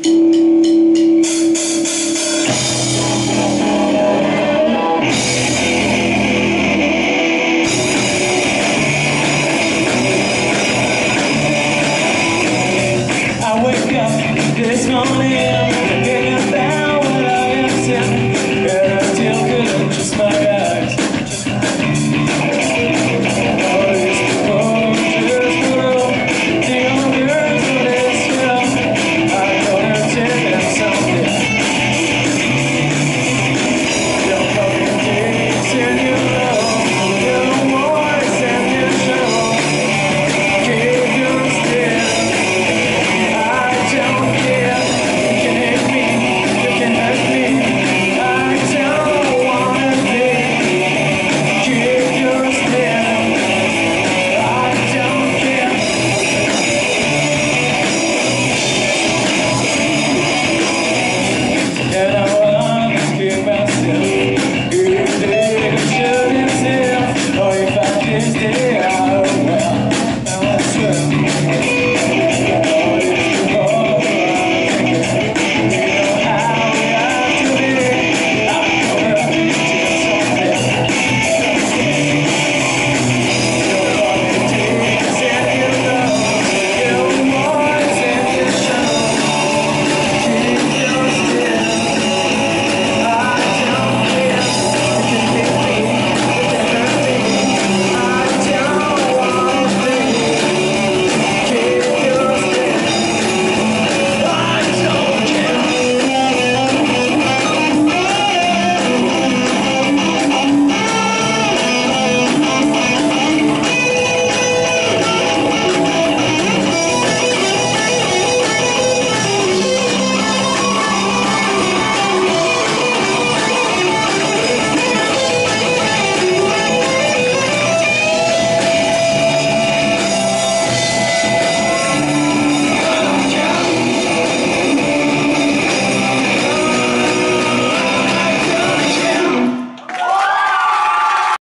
I wake up this morning, thinking about what I am saying, and I still couldn't trust my eyes. All these people just grow, the owners of this film. I'm gonna tell them something. Your fucking days and your love, your voice and your show. Keep your still. I don't care, you can hate me, you can hurt me. I don't wanna be. Keep your still. I don't care. And I wanna keep myself. If they shouldn't tell, or if I just stay out, well, now I swear.